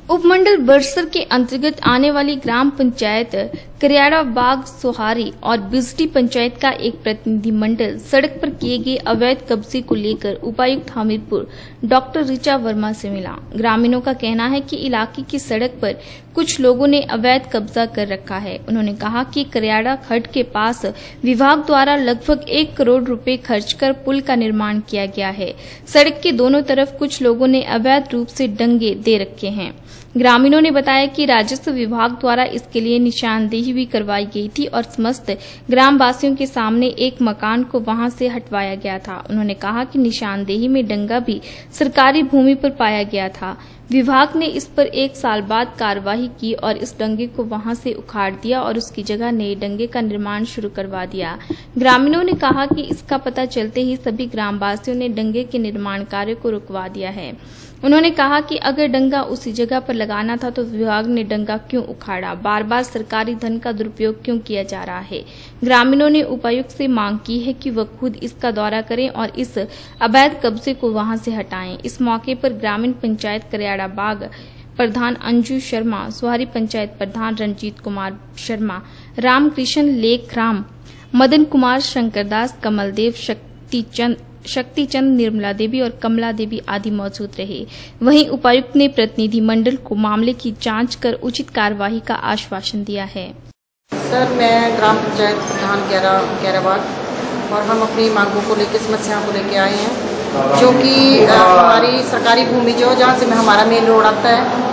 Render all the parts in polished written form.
उपमंडल बड़सर के अंतर्गत आने वाली ग्राम पंचायत करियाड़ा बाग सोहारी और बिजटी पंचायत का एक प्रतिनिधि मंडल सड़क पर किए गए अवैध कब्जे को लेकर उपायुक्त हमीरपुर डॉक्टर ऋचा वर्मा से मिला। ग्रामीणों का कहना है कि इलाके की सड़क पर कुछ लोगों ने अवैध कब्जा कर रखा है। उन्होंने कहा कि करियाड़ा खड्ड के पास विभाग द्वारा लगभग 1 करोड़ रुपए खर्च कर पुल का निर्माण किया गया है। सड़क के दोनों तरफ कुछ लोगों ने अवैध रूप से डंगे दे रखे हैं। ग्रामीणों ने बताया कि राजस्व विभाग द्वारा इसके लिए निशानदेही भी करवाई गई थी और समस्त ग्रामवासियों के सामने एक मकान को वहां से हटवाया गया था। उन्होंने कहा कि निशानदेही में डंगा भी सरकारी भूमि पर पाया गया था। विभाग ने इस पर 1 साल बाद कार्यवाही की और इस डंगे को वहां से उखाड़ दिया और उसकी जगह नए डंगे का निर्माण शुरू करवा दिया। ग्रामीणों ने कहा कि इसका पता चलते ही सभी ग्रामवासियों ने डंगे के निर्माण कार्य को रुकवा दिया है। उन्होंने कहा कि अगर डंगा उसी जगह पर लगाना था तो विभाग ने डंगा क्यों उखाड़ा, बार बार सरकारी धन का दुरुपयोग क्यों किया जा रहा है। ग्रामीणों ने उपायुक्त से मांग की है कि वह खुद इसका दौरा करें और इस अवैध कब्जे को वहां से हटाएं। इस मौके पर ग्रामीण पंचायत करियाड़ा बाग प्रधान अंजू शर्मा, सोहारी पंचायत प्रधान रंजीत कुमार शर्मा, रामकृष्ण लेखराम, मदन कुमार, शंकरदास, कमलदेव, शक्तिचंद, निर्मला देवी और कमला देवी आदि मौजूद रहे। वहीं उपायुक्त ने प्रतिनिधि मंडल को मामले की जांच कर उचित कार्यवाही का आश्वासन दिया है। सर, मैं ग्राम पंचायत प्रधान करियाड़ा और हम अपनी मांगों को लेकर, समस्याओं को लेकर आए हैं, जो कि हमारी सरकारी भूमि जो जहाँ से हमारा मेन रोड आता है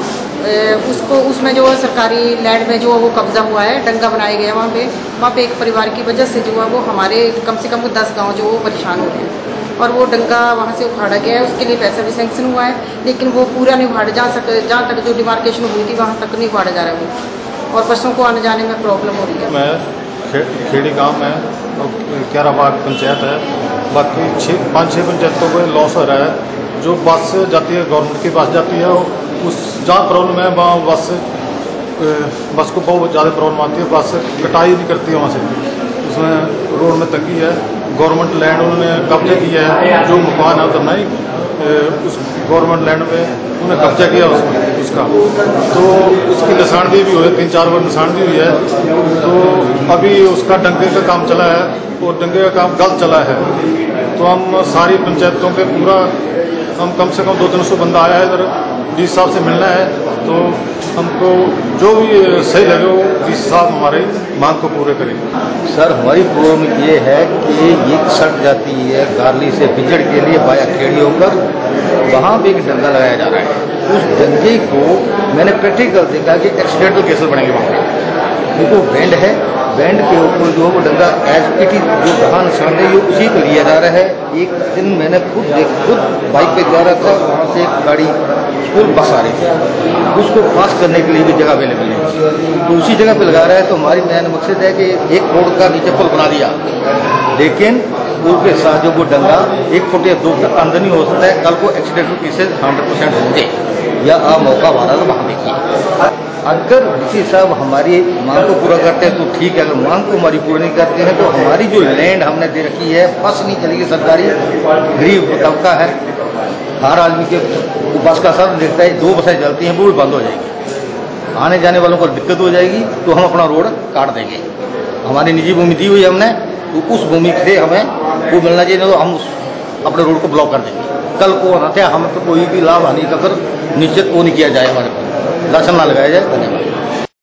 उसमें जो है सरकारी लैंड में जो वो कब्जा हुआ है, डंगा बनाया गया वहाँ पे एक परिवार की वजह से जो है वो हमारे कम से कम 10 गांव जो वो परेशान हो रहे हैं और वो डंगा वहाँ से उखाड़ा गया है। उसके लिए पैसा भी सैंक्शन हुआ है, लेकिन वो पूरा नहीं उखाड़ा जहाँ तक जो डिमार्केशन हुई थी वहाँ तक नहीं उखाड़ा जा रहा है वो, और पशुओं को आने जाने में प्रॉब्लम हो रही है। मैं खेड़ी गाँव में करियाड़ा बाग पंचायत है, बाकी 5-6 पंचायतों को लॉस हो रहा है। जो बस जाती है गवर्नमेंट की बस जाती है, उस जहाँ प्रॉब्लम है वहाँ बस को बहुत ज़्यादा प्रॉब्लम आती है। बस कटाई भी करती है वहाँ से, उसमें रोड में तंगी है। गवर्नमेंट लैंड उन्होंने कब्जा किया है, जो मकान है उधर नहीं, उस गवर्नमेंट लैंड में उन्होंने कब्जा किया उसका, तो उसकी निशानदेही भी हुई है, 3-4 बार निशानदेही हुई है। तो अभी उसका डंगे का काम चला है और डंगे का काम गलत चला है। तो हम सारी पंचायतों के पूरा हम कम से कम 200-300 बंदा आया है इधर, डी साहब से मिलना है। तो हमको जो भी सही लगे वो डी साहब हमारे मांग को पूरे करें। सर, हमारी प्रॉब्लम ये है कि ये सड़क जाती है गारली से बिजड़ के लिए बाया खेड़ी होकर, वहाँ पे एक डंगा लगाया जा रहा है। उस डंगे को मैंने प्रैक्टिकल देखा कि एक्सीडेंटल केसेस बढ़ेंगे वहाँ पे, क्योंकि बैंड है, बैंड के ऊपर जो वो डंगा एज इट इज जो जहाँ निशान है उसी को लिया जा रहा है। एक दिन मैंने खुद बाइक पे जा रहा था, वहाँ से एक गाड़ी स्कूल बस आ रही थी, उसको पास करने के लिए भी जगह अवेलेबल नहीं, तो उसी जगह पे लगा रहा है। तो हमारी मेन मकसद है कि 1 करोड़ का नीचे पुल बना दिया, लेकिन पुल के साथ जो वो डंगा 1 फुट या 2 फुट अंदर नहीं हो सकता है। कल को एक्सीडेंटल केसेस 100% होंगे, या आप मौका मारा तो वहाँ देखिए। अगर डीसी साहब हमारी मांग को पूरा करते हैं तो ठीक है, अगर मांग को हमारी पूरी नहीं करते हैं तो हमारी जो लैंड हमने दे रखी है बस नहीं चलेगी। सरकारी गरीब तबका है, हर आदमी के बस का सर देखता है, 2 बसें चलती हैं वो भी बंद हो जाएगी, आने जाने वालों को दिक्कत हो जाएगी। तो हम अपना रोड काट देंगे। हमारी निजी भूमि दी हुई है हमने, तो उस भूमि से हमें वो मिलना चाहिए, तो हम अपने रोड को ब्लॉक कर देंगे। कल को हम तो कोई भी लाभ हानि का निश्चित वो नहीं किया जाए, हमारे पास लाशन ना लगाया जाए। धन्यवाद।